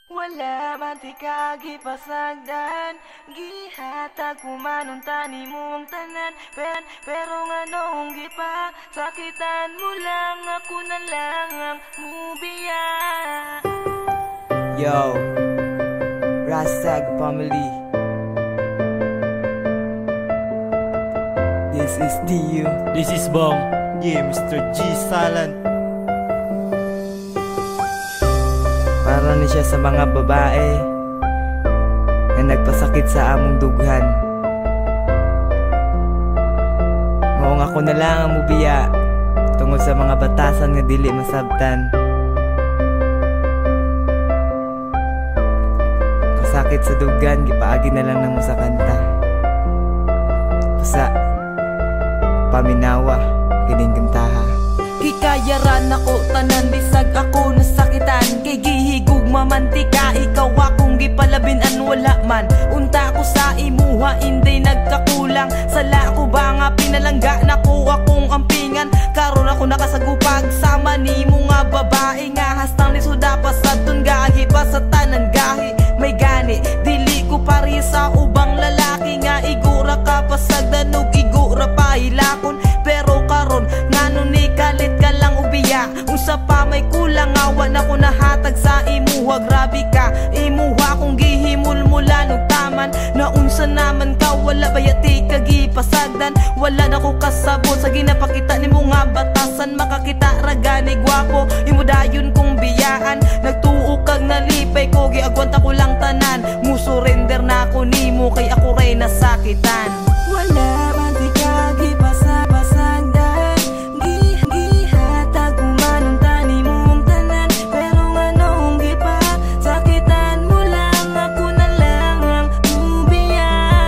Wala man ti kagipasagdan, gihatag kumanon tani mo ang tanan. Pero nga noong gipa, sakitan mo lang, ako na lang ang mubiya. Yo, Rastag family, this is DU, This is Bong. Yeah, Mr. G Silent. para ni siya sa mga babae na nagpasakit sa among dughan. Maong ako na lang ang mubiya tungod sa mga batasan nga dili masabtan. Pasakit sa dughan, gipaagi na lang namo sa kanta. Pusa, paminawa, kining kantaha. Kikayaran ako tanan, bisag ako nasakitan. Kay gihigug mamantika, ikaw akong gipalabinan. Wala man, unta ko sa imuha, hindi nagkakulang. Sala ko ba nga pinalangga, naku akong ampingan. Karon ako nakasagupag, sama ni mo nga babae. Nga hastang lisuda pa sa gahi pa sa tanan gahi. May gani, dili ko pari sa ubang lalaki. Nga igura ka pasagdanog, igura pa hilakon. Pero karon, ngano ni kalit ka lang ubiya. Unsa pa may kulang, awa na ko nahatag sa imuha. Grabe ka, imuha kong gihimul-mulan og taman. Naunsa naman ka, wala bayati kagipasagdan. Wala na ko kasabot sa ginapakita ni mo nga batasan. Makakita ragani gwapo, imudayon kong biyaan. Nagtuo kag nalipay ko, giagwanta ko lang tanan. Musurrender na ako nimo, kay ako ray nasakitan. Wala man di kagipasagdan, gihatag kumanon tani mo ang tanan. Pero nga noong gipa, sakitan mo lang, ako na lang ang mubiya.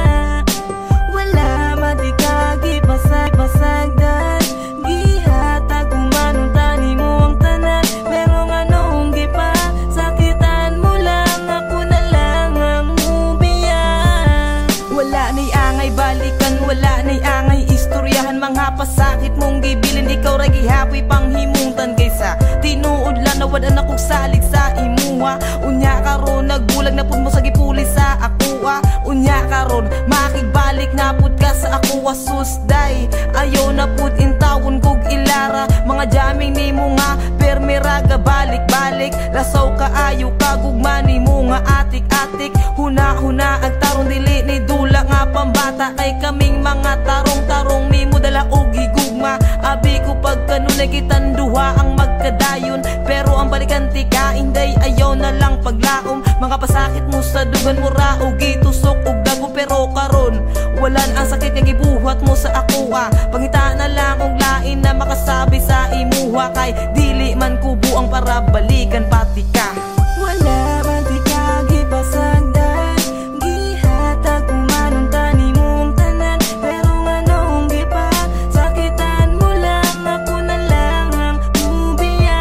Wala man di kagipasagdan, gihatag kumanon tani mo ang tanan. Pero nga noong gipa, sakitan mo lang, ako na lang ang mubiya. Wala na'y angay balikan, wala na'y angay istoryahan. Mga pasakit mong gibilin, ikaw ra gihapoy panghimuntan. Kaysa tinuod lang na wala na kong salig sa imuha. Unya karon nagbulag na pud mo sa gipuli sa akuha. Unya karon makigbalik na pud ka sa akuha. Susday, ayaw na pud intawon kog ilara. Mga jamming ni mo nga permiraga balik-balik. Lasaw ka ayo ka gugma ni mo nga atik-atik. Huna-huna ag tarong dili ni dula nga pambata. Kay kaming mga tarong-tarong ni mo dala og higugma. Abi ko pagkanunay kitanduha ang magkadayon. Pero ang balikan tika inday ayaw na lang paglaom. Mga pasakit mo sa dugan mo ra og gitusok og dagom. Pero karon walan ang sakit nga gibuhat mo sa akuha. Pangita na lang og lain na makasabi sa imuha. Kay dili man kubo ang para balikan pati ka. Wala man di kagipasagdan, gihatag kumanon tani mo ang tanan. Pero nga noong gipa, sakitan mo lang, ako na lang ang mubiya.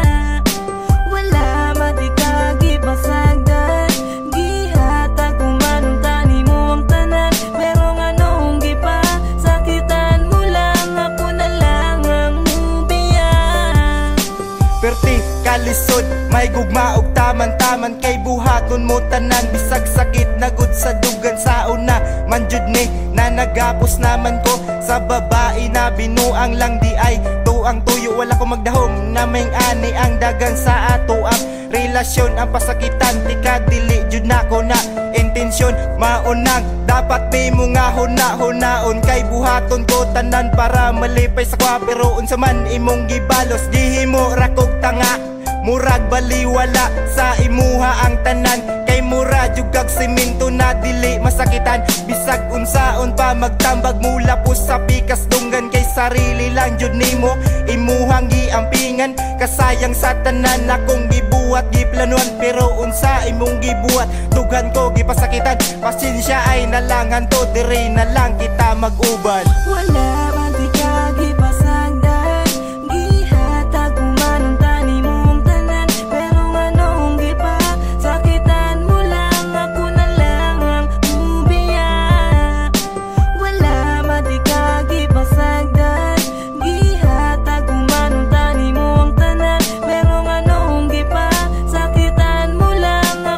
Wala man di kagipasagdan, gihatag kumanon tani mo ang tanan. Pero nga noong gipa, sakitan mo lang, ako na lang ang mubiya. Perti kalisod, may gugma og taman-taman. Kay buhaton mo tanan, bisag sakit na gud sa dugan sa una. Manjud ni na nagapos naman ko sa babae na binuang lang di ay tuang tuyo. Wala ko magdahom na may ani ang dagan sa ato ang relasyon. Ang pasakitan tika dili jud nako na intensyon. Maunang dapat may mo nga huna-hunaon. Kay buhaton ko tanan para malipay sa kwa. Pero unsa man imong gibalos, gihimo ra kog tanga. Murag baliwala sa imuha ang tanan. Kay mura jugag semento na dili masakitan. Bisag unsaon pa magtambag mula po sa pikas dunggan. Kay sarili lang jud nimo imuhang giampingan. Kasayang sa tanan akong gibuhat giplanuan. Pero unsa imong gibuhat, tugan ko gipasakitan. Pasensya ay nalangan to, diri na lang kita mag-uban. Wala man di kagipasagdan, gihatag kumanon tani mo ang tanan. Pero nga noong gipa, sakitan mo lang, ako na lang ang mubiya. Wala man di kagipasagdan, gihatag kumanon tani mo ang tanan. Pero nga noong gipa, sakitan mo lang,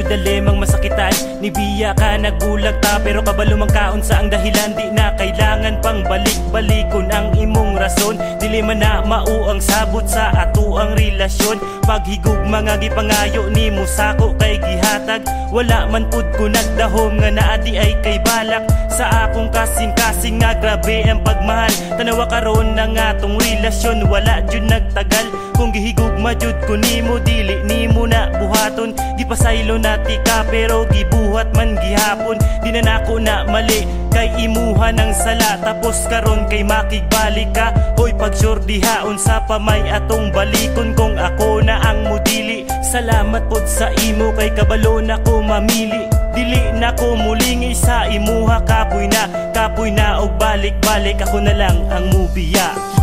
dalimang masakitan ni biya ka nagbulag ta, pero kabalo mang kaon sa ang dahilan di na kailangan pang balik-balikon ang imong rason. Dili man na mao ang sabot sa ato ang relasyon. Paghigog mga gipangayo ni mo sako kay gihatag, wala man pud ko nagdahom nga naadi ay kay balak sa akong kasing-kasing nga grabe ang pagmahal. Tanawa karon na nga tong relasyon wala jud nagtagal. Kung gihigugma jud ko nimo dili nimo na buhaton. Gipasaylo na tika pero gibuhat man gihapon. Di na nako na mali kay imuha ng sala, tapos karon kay makigbalik ka. Hoy pagsurdihaon sa pamay atong balikon kung ako na ang mudili. Salamat pod sa imo kay kabalo na ko mamili. Dili na ko mulingi sa imuha kapoy na og balik-balik ako na lang ang mubiya.